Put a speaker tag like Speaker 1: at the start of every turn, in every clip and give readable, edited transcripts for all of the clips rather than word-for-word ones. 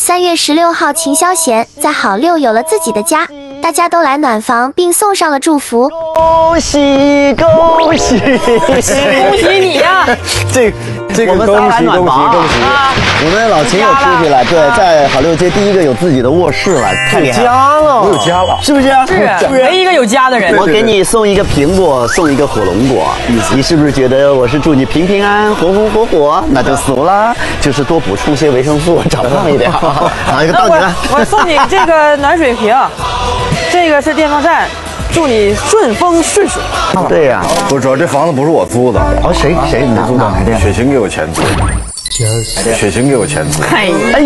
Speaker 1: 3月16号，秦霄贤在好六有了自己的家，大家都来暖房并送上了祝福。
Speaker 2: 恭喜恭喜！
Speaker 3: 恭喜你呀！
Speaker 2: 这个恭喜恭喜！我们老秦也出去了，对，在好六街第一个有自己的卧室了，太厉害了！
Speaker 4: 我有家了，
Speaker 2: 是不是？
Speaker 3: 是唯一一个有家的人。
Speaker 2: 我给你送一个苹果，送一个火龙果，你是不是觉得我是祝你平平安安、红红火火？那就俗了，就是多补充些维生素，长胖一点。好，一个到你了。
Speaker 3: 我送你这个暖水瓶，这个是电风扇。祝你顺风顺水。
Speaker 2: 对呀，
Speaker 4: 不是，主要这房子不是我租的。
Speaker 2: 哦，谁你租的？
Speaker 4: 雪晴给我钱租。雪晴给我钱租。
Speaker 2: 哎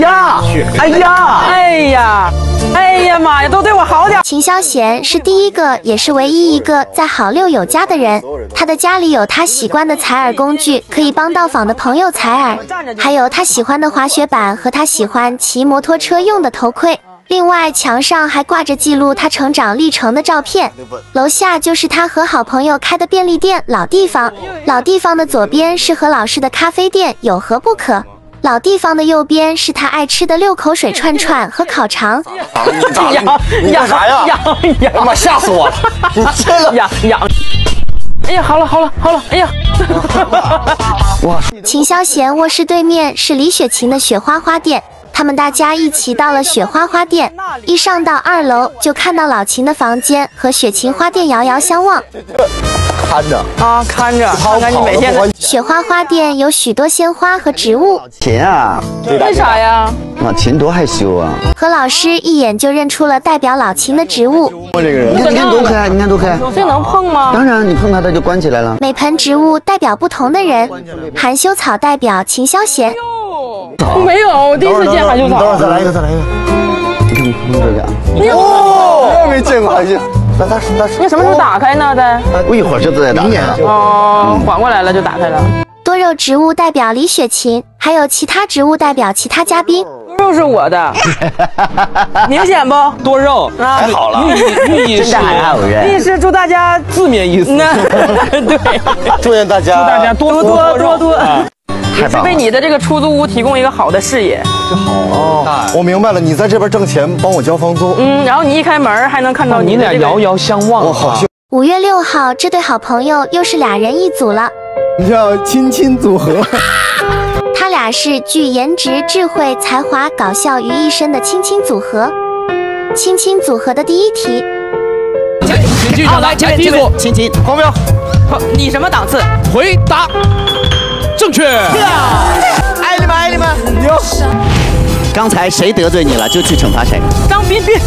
Speaker 2: 呀
Speaker 3: 妈呀，都对我好点。
Speaker 1: 秦霄贤是第一个也是唯一一个在好六有家的人，他的家里有他习惯的采耳工具，可以帮到访的朋友采耳，还有他喜欢的滑雪板和他喜欢骑摩托车用的头盔。另外，墙上还挂着记录他成长历程的照片。楼下就是他和好朋友开的便利店老地方，老地方的左边是何老师的咖啡店，有何不可？老地方的右边是他爱吃的6口水串串和烤肠。
Speaker 4: 你干啥呀？他妈吓死我了！你这个
Speaker 3: 痒。哎呀，好了，哎呀，
Speaker 2: 哇！
Speaker 1: 秦霄贤卧室对面是李雪琴的雪花花店。他们大家一起到了雪花花店，一上到2楼就看到老秦的房间和雪琴花店遥遥相望。
Speaker 3: 看着你每天的。
Speaker 1: 雪花花店有许多鲜花和植物。
Speaker 2: 秦啊，
Speaker 3: 为啥呀？
Speaker 2: 老秦多害羞啊！
Speaker 1: 何老师一眼就认出了代表老秦的植物。
Speaker 4: 我这个人，
Speaker 2: 你看多可爱，你看多可爱。
Speaker 3: 这能碰吗？
Speaker 2: 当然，你碰它就关起来了。
Speaker 1: 每盆植物代表不同的人，含羞草代表秦霄贤。
Speaker 3: 没有，我第一次见含羞草。
Speaker 4: 等会儿再来一个。
Speaker 2: 你看这个。
Speaker 4: 我没见过含羞。
Speaker 3: 你什么时候打开呢？
Speaker 2: 我一会儿就在打开了。
Speaker 3: 哦，缓过来了就打开了。
Speaker 1: 多肉植物代表李雪琴，还有其他植物代表其他嘉宾。
Speaker 3: 多肉是我的，明显不？
Speaker 5: 多肉还好了，寓意是
Speaker 3: 寓意是祝大家
Speaker 5: 字面意思。
Speaker 3: 对，
Speaker 4: 祝愿大家
Speaker 3: 多。是为你的这个出租屋提供一个好的视野。
Speaker 4: 这好哦，我明白了，你在这边挣钱，帮我交房租。
Speaker 3: 然后你一开门还能看到
Speaker 5: 你俩遥遥相望。
Speaker 4: 我好幸。
Speaker 1: 5月6号，这对好朋友又是2人一组了，
Speaker 4: 叫亲组合。
Speaker 1: 他俩是聚颜值、智慧、才华、搞笑于一身的亲组合。亲组合的第一题，
Speaker 5: 好，来第一组，
Speaker 4: 亲，黄标。
Speaker 3: 你什么档次？
Speaker 5: 回答正确。
Speaker 4: 爱你们，牛！
Speaker 2: 刚才谁得罪你了，就去惩罚谁。
Speaker 3: 张彬彬。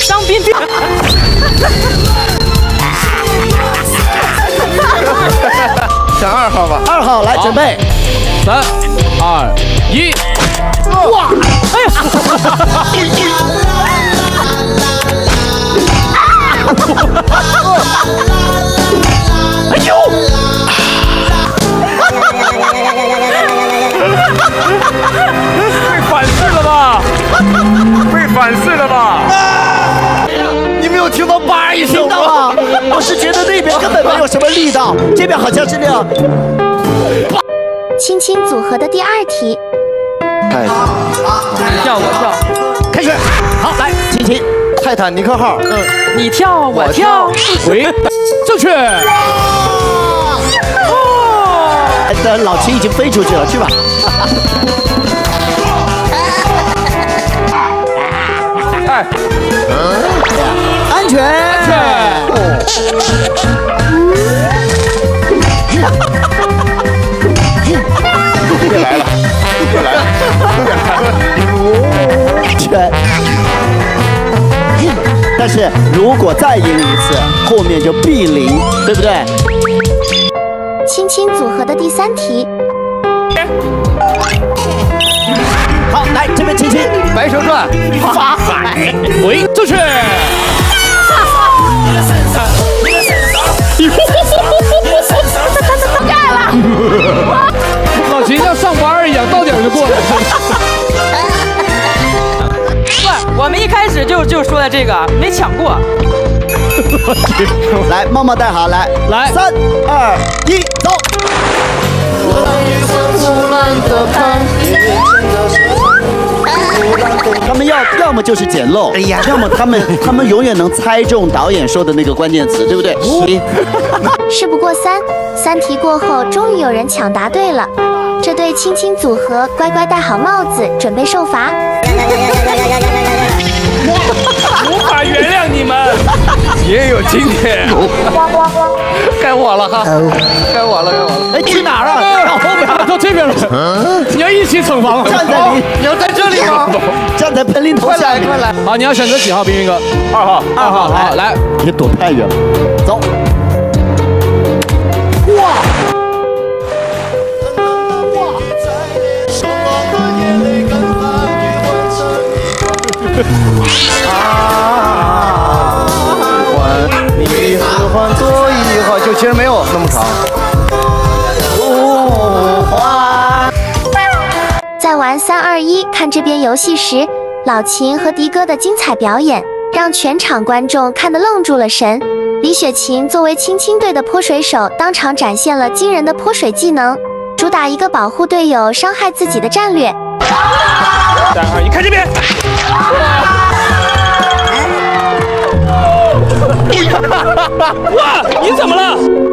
Speaker 4: 选2号吧。
Speaker 2: 2号来准备
Speaker 5: ，3、2、1，哇！
Speaker 3: 哎呀！
Speaker 5: 哎呦！被反噬了吧？被反噬了吧？
Speaker 4: 你没有听到叭一声吗？
Speaker 2: 我是觉得那边根本没有什么力道，这边好像是那样。
Speaker 1: 亲组合的第2题，
Speaker 3: 你跳我跳，
Speaker 2: 开始。好，来，亲，
Speaker 4: 泰坦尼克号。
Speaker 3: 你跳我跳，
Speaker 5: 回正确。
Speaker 2: 老秦已经飞出去了，去吧。
Speaker 5: 哎，
Speaker 2: 安全。
Speaker 4: 别来了，
Speaker 2: 全。但是如果再赢一次，后面就必0，对不对？
Speaker 1: 亲组合的第3题。
Speaker 2: 好，来这边亲，
Speaker 5: 白蛇传，法海，回正确。
Speaker 3: 干了！
Speaker 5: 老秦像上班一样，到点就过来。
Speaker 3: 不，我们一开始就说的这个没抢过。
Speaker 2: 来，茂茂带好，来，3、2、1，走。 他们要么就是捡漏，哎呀，要么他们永远能猜中导演说的那个关键词，对不对？
Speaker 1: 事不过三题过后，终于有人抢答对了。这对亲亲组合乖乖戴好帽子，准备受罚。
Speaker 5: 无法原谅你们，也有今天。
Speaker 4: 该我了哈，该我了。
Speaker 2: 哎，去哪儿啊？
Speaker 5: 到后面，到这边了。你要一起惩罚吗？
Speaker 2: 站在
Speaker 4: 你要在这里吗？
Speaker 2: 站在盆里头下，
Speaker 4: 快来！
Speaker 5: 好，你要选择几号，冰冰哥？2号。好，来，
Speaker 2: 别躲太远了，走。
Speaker 4: 你喜欢多一会儿，就其实没有那么长。
Speaker 1: 在玩3、2、1看这边游戏时，老秦和迪哥的精彩表演让全场观众看得愣住了神。李雪琴作为亲亲队的泼水手，当场展现了惊人的泼水技能，主打一个保护队友、伤害自己的战略。
Speaker 5: 3、2、1，看这边。哇，你怎么了？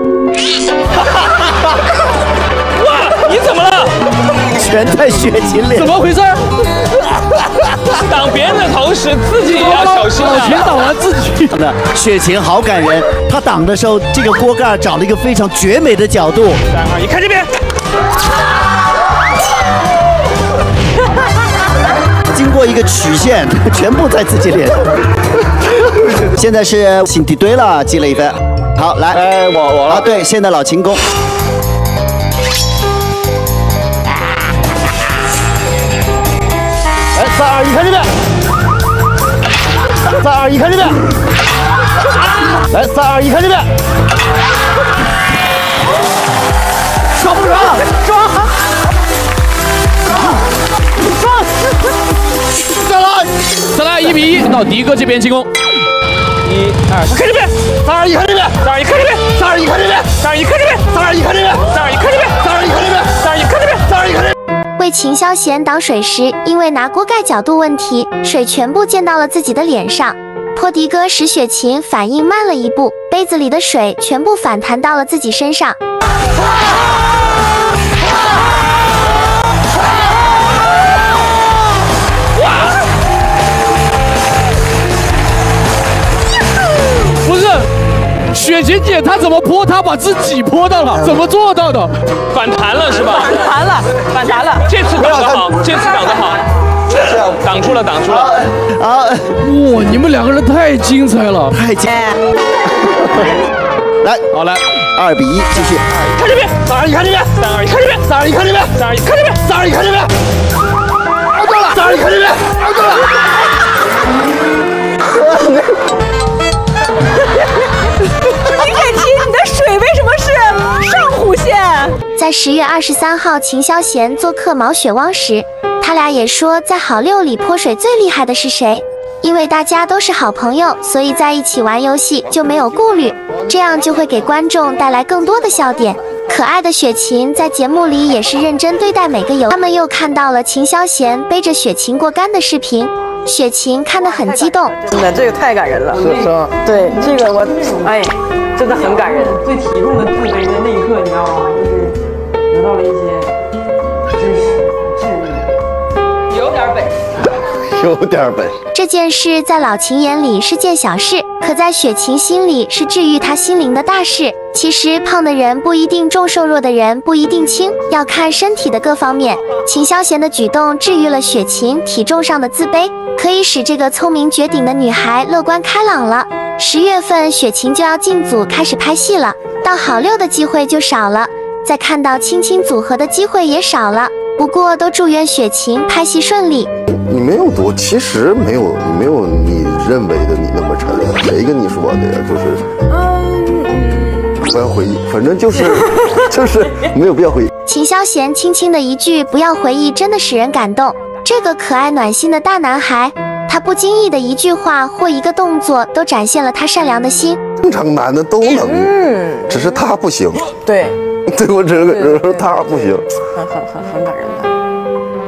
Speaker 5: 哇，你怎么了？
Speaker 2: 全在雪琴脸。
Speaker 5: 怎么回事？挡别人的同时，自己也要小心啊！
Speaker 2: 全挡完自己。雪琴好感人，她挡的时候，这个锅盖找了一个非常绝美的角度。3、
Speaker 5: 2、1，看这边。
Speaker 2: 经过一个曲线，全部在自己脸上。现在是新敌对了，记了1分。好，来，
Speaker 4: 哎，我了。
Speaker 2: 啊，对，现在老秦攻。
Speaker 4: 来，3、2、1，看这边。3、2、1，看这边。来，3、2、1，看这边。
Speaker 2: 爽不爽？爽！
Speaker 5: 再来1比1，到迪哥这边进攻。1、2，看这边。
Speaker 4: 3、2、1，看这边。
Speaker 5: 3、2、1，看这边。
Speaker 4: 3、2、1，看这边。
Speaker 5: 3、2、1，看这边。
Speaker 4: 3、2、1，看这边。
Speaker 5: 3、2、1，看这边。
Speaker 4: 3、2、1，看这边。
Speaker 5: 3、2、1，看这边。
Speaker 4: 3、2、1，看这边。
Speaker 1: 为秦霄贤挡水时，因为拿锅盖角度问题，水全部溅到了自己的脸上。泼迪哥使雪琴反应慢了一步，杯子里的水全部反弹到了自己身上。
Speaker 5: 不是，雪琴姐她怎么泼？她把自己泼到了，怎么做到的？反弹了是吧？
Speaker 3: 反弹了。
Speaker 5: 这次挡得好，这次挡得好。挡住了。
Speaker 2: 好，
Speaker 5: 哇，你们2个人太精彩了，
Speaker 2: 太精彩。来，
Speaker 5: 好来
Speaker 2: 2比1，继续。
Speaker 5: 看这边，3、2、1，看这边。3、2、1，看这边。3、2、1，看这边。3、2、1，看这边。3、2、1，看这边。
Speaker 4: 熬够了。3、2、1，看这边。熬够了。
Speaker 3: 李雪琴，你的水为什么是上弧线？
Speaker 1: 在10月23号，秦霄贤做客毛血汪时，他俩也说，在好6里泼水最厉害的是谁？因为大家都是好朋友，所以在一起玩游戏就没有顾虑，这样就会给观众带来更多的笑点。可爱的雪琴在节目里也是认真对待每个游戏。他们又看到了秦霄贤背着雪琴过杆的视频，雪琴看得很激动。
Speaker 3: 真的，这个太感人了。
Speaker 4: 是吧？
Speaker 3: 对，这个我，哎，真的很感人。最体重的自卑的那一刻，你知道吗？就是得到了一些知识、智力，有点本事。
Speaker 4: 有点本事。
Speaker 1: 这件事在老秦眼里是件小事，可在雪琴心里是治愈她心灵的大事。其实胖的人不一定重，瘦弱的人不一定轻，要看身体的各方面。秦霄贤的举动治愈了雪琴体重上的自卑，可以使这个聪明绝顶的女孩乐观开朗了。10月份雪琴就要进组开始拍戏了，到好6的机会就少了，再看到亲亲组合的机会也少了。不过都祝愿雪琴拍戏顺利。
Speaker 6: 你没有多，其实没有你认为的你那么沉。谁跟你说的呀？不要回忆，反正就是没有必要回忆。
Speaker 1: 秦霄贤轻轻的一句“不要回忆”，真的使人感动。这个可爱暖心的大男孩，他不经意的一句话或一个动作，都展现了他善良的心。
Speaker 6: 正常男的都能，只是他不行。
Speaker 3: 对，
Speaker 6: 对我只是他不行。
Speaker 3: 很感人的。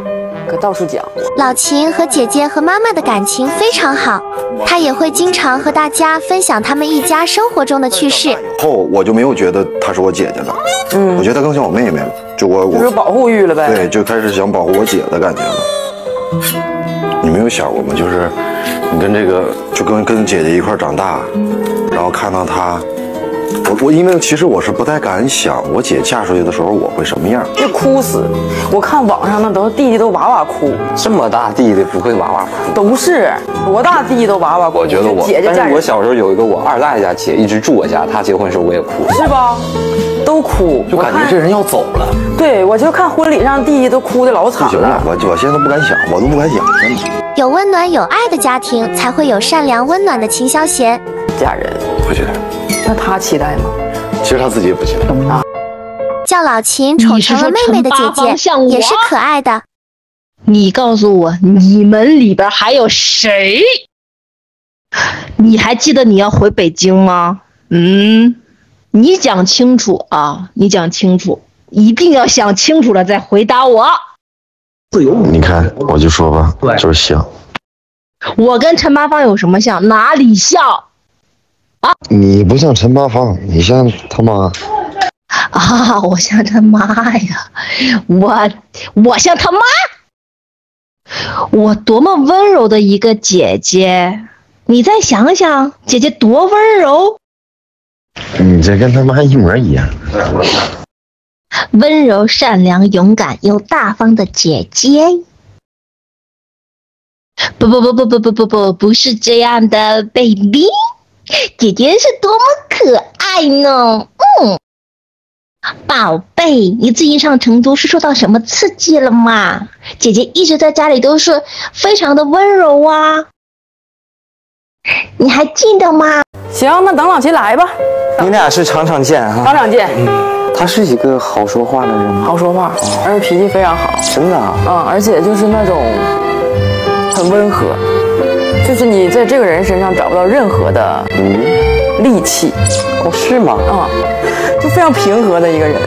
Speaker 3: 可到处讲。
Speaker 1: 老秦和姐姐和妈妈的感情非常好，他也会经常和大家分享他们一家生活中的趣事。
Speaker 6: 后我就没有觉得她是我姐姐了，我觉得她更像我妹妹了，
Speaker 3: 就是有保护欲了呗。
Speaker 6: 对，就开始想保护我姐的感觉了。你没有想过吗？就是你跟这个就跟姐姐一块长大，然后看到她。我因为其实我是不太敢想我姐嫁出去的时候我会什么样，
Speaker 3: 就哭死。我看网上那都弟弟都哇哇哭，
Speaker 4: 这么大弟弟不会哇哇哭？
Speaker 3: 都是多大弟弟都哇哇哭。
Speaker 4: 我觉得
Speaker 3: 姐姐嫁人，
Speaker 4: 但是我小时候有一个我二大爷家姐一直住我家，她结婚时候我也哭，
Speaker 3: 是吧？都哭，
Speaker 4: 就感觉这人要走了。
Speaker 3: 对，我就看婚礼上弟弟都哭得老惨了。
Speaker 6: 我现在都不敢想，我都不敢想，真的。
Speaker 1: 有温暖有爱的家庭，才会有善良温暖的秦霄贤。
Speaker 3: 嫁人
Speaker 6: 不期待，
Speaker 3: 那他期待吗？
Speaker 6: 其实他自己也不期待啊。
Speaker 1: 叫老秦宠成了妹妹的姐姐，也是可爱的。
Speaker 7: 你告诉我，你们里边还有谁？你还记得你要回北京吗？你讲清楚啊！你讲清楚，一定要想清楚了再回答我。
Speaker 6: 你看，我就说吧，就是像。
Speaker 7: 我跟陈八方有什么像？哪里像？啊！
Speaker 6: 你不像陈八方，你像他妈。
Speaker 7: 啊！我像他妈呀！我像他妈！我多么温柔的一个姐姐！你再想想，姐姐多温柔。
Speaker 6: 你这跟他妈一模一样。
Speaker 7: 温柔、善良、勇敢又大方的姐姐。不是这样的 ，baby。姐姐是多么可爱呢！宝贝，你最近上成都是受到什么刺激了吗？姐姐一直在家里都是非常的温柔啊，你还记得吗？
Speaker 3: 行，那等老秦来吧。
Speaker 4: 你俩是场场见哈，
Speaker 3: 场场见。
Speaker 4: 他是一个好说话的人吗？
Speaker 3: 好说话，而且脾气非常好。
Speaker 4: 真的啊？
Speaker 3: 而且就是那种很温和，就是你在这个人身上找不到任何的戾气。
Speaker 4: 哦，是吗？
Speaker 3: 就非常平和的一个人。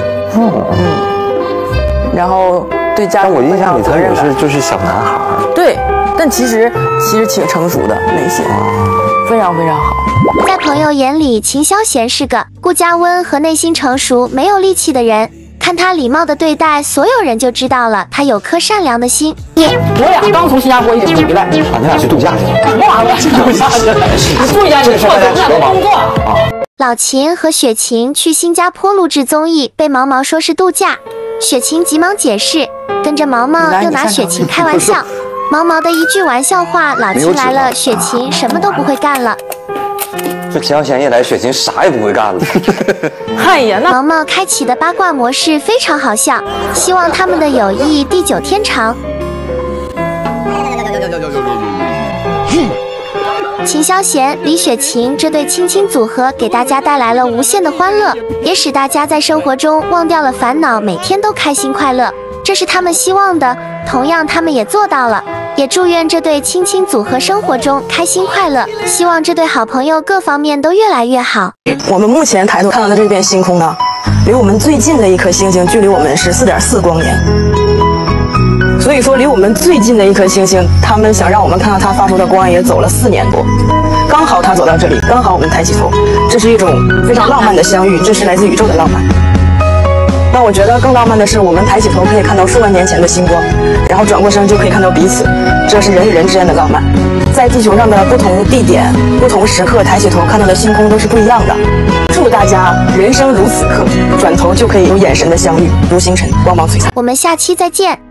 Speaker 3: 然后对家
Speaker 4: 但我印象里他也是就是小男孩。
Speaker 3: 对，但其实挺成熟的内心，非常非常好。
Speaker 1: 在朋友眼里，秦霄贤是个顾家温和、内心成熟、没有戾气的人。看他礼貌的对待所有人，就知道了他有颗善良的心。
Speaker 3: 我俩刚从新加坡一起回来，
Speaker 4: 你俩去度假去了？
Speaker 3: 什么玩意儿？度假去了？你注意点，你错了，我俩工作啊。
Speaker 1: 老秦和雪晴去新加坡录制综艺，被毛毛说是度假，雪晴急忙解释，跟着毛毛又拿雪晴开玩笑。毛毛的一句玩笑话，老秦来了，雪晴什么都不会干了。
Speaker 4: 这秦霄贤一来，雪晴啥也不会干了。
Speaker 3: 哎呀，那
Speaker 1: 毛毛开启的八卦模式非常好笑，希望他们的友谊地久天长。秦霄贤、李雪晴这对亲亲组合给大家带来了无限的欢乐，也使大家在生活中忘掉了烦恼，每天都开心快乐，这是他们希望的，同样他们也做到了。也祝愿这对亲亲组合生活中开心快乐，希望这对好朋友各方面都越来越好。
Speaker 3: 我们目前抬头看到的这片星空呢，离我们最近的一颗星星距离我们是4.4光年，所以说离我们最近的一颗星星，他们想让我们看到它发出的光也走了4年多，刚好它走到这里，刚好我们抬起头，这是一种非常浪漫的相遇，这是来自宇宙的浪漫。那我觉得更浪漫的是，我们抬起头可以看到数万年前的星光，然后转过身就可以看到彼此，这是人与人之间的浪漫。在地球上的不同地点、不同时刻，抬起头看到的星空都是不一样的。祝大家人生如此刻，转头就可以有眼神的相遇，如星辰，光芒璀璨。
Speaker 1: 我们下期再见。